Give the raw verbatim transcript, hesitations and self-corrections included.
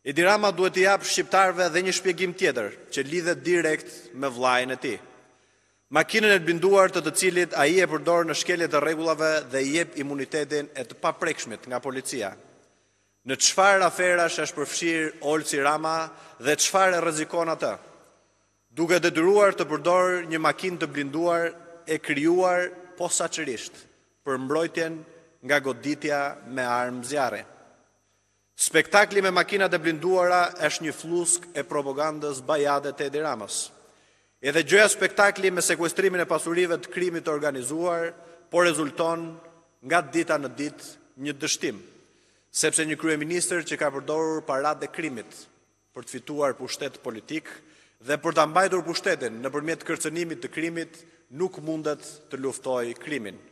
Edi Rama duhet të japë shqiptarëve edhe një shpjegim tjetër, që lidhet direkt me vllajën e tij. Makinën e të blinduar të të cilit ai e përdor në shkelje të rregullave dhe i jep imunitetin e të paprekshmit nga policia. Në çfarë aferash është përfshirë Olsi Rama dhe çfarë rrezikon atë? Duke detyruar të përdor një makinë të blinduar e krijuar posaçërisht për mbrojtjen nga goditja me armë zjarri. Spektakli me makinat e blinduara është një flusk e propagandës bajade të Edi Ramës. Edhe gjëja spektakli me sekuestrimin e pasurive të krimit të organizuar, por rezulton nga dita në ditë një dështim, sepse një kryeministër që ka përdorur paratë e krimit për të fituar pushtet politik dhe për ta mbajtur pushtetin nëpërmjet kërcënimit të krimit nuk mundet të luftojë krimin.